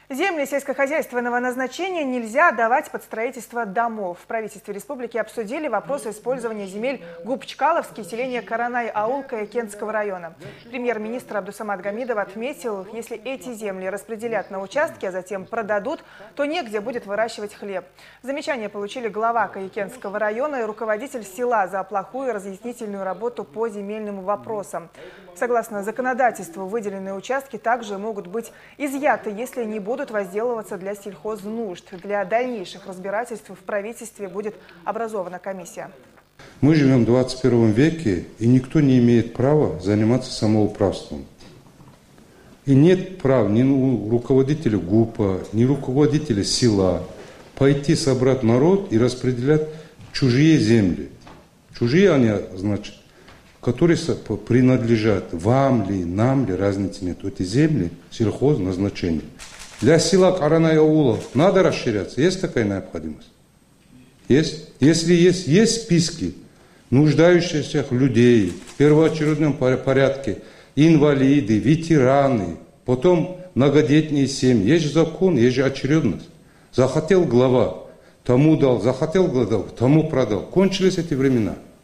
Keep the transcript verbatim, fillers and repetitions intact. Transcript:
Земли сельскохозяйственного назначения нельзя отдавать под строительство домов. В правительстве республики обсудили вопросы использования земель Губчкаловский, селение Каранай-Аул Каякенского района. Премьер-министр Абдусамат Гамидов отметил, если эти земли распределят на участки, а затем продадут, то негде будет выращивать хлеб. Замечания получили глава Каякенского района и руководитель села за плохую разъяснительную работу по земельным вопросам. Согласно законодательству, выделенные участки также могут быть изъяты, если не будут возделываться для сельхознужд. Для дальнейших разбирательств в правительстве будет образована комиссия. Мы живем в двадцать первом веке, и никто не имеет права заниматься самоуправством. И нет права ни у руководителя ГУПа, ни руководителя села пойти собрать народ и распределять чужие земли. Чужие они, значит, которые принадлежат вам ли, нам ли, разницы нет. Эти земли сельхозназначения. Для села Каранай-Аула надо расширяться. Есть такая необходимость? Есть. Если есть, есть списки нуждающихся людей в первоочередном порядке, инвалиды, ветераны, потом многодетные семьи. Есть же закон, есть же очередность. Захотел глава, тому дал, захотел глава, тому продал. Кончились эти времена.